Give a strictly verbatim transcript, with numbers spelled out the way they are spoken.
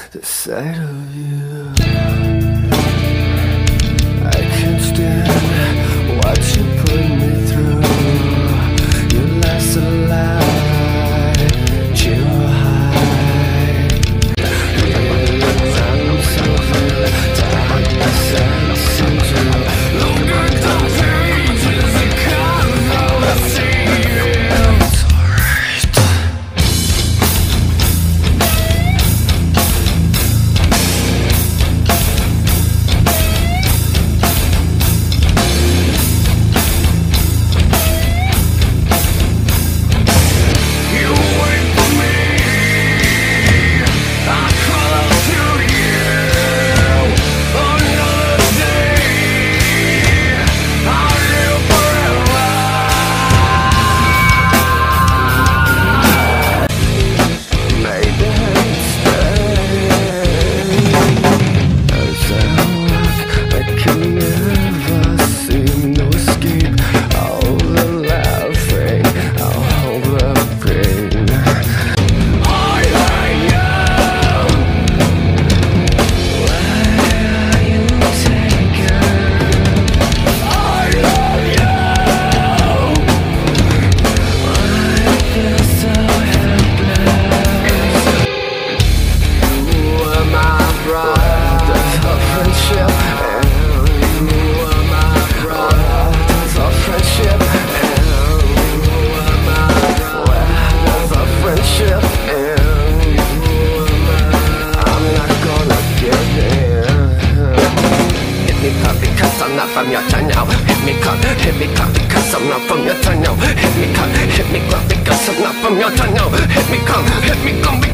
the sight of you. I can't stand what you put me through. You last a lie, you high. I'm so tired of sense you. Look at the pages that come out of see you. It's alright. You wait for me, I call out to you. Another day, I'll live forever. Maybe as I walk, I can never seem to escape all the laughing, all the pain. I hate you. Why are you taken? I love you. I feel so helpless. You are my bride of friendship, and you are my bride of friendship, and you are my bride of friendship, and you are my. I'm not gonna give in. Hit me up because I'm not from your town now. Hit me up, hit me up because I'm not from your town now. Hit me up, hit me up because I'm not from your town now. Hit me up, hit me up.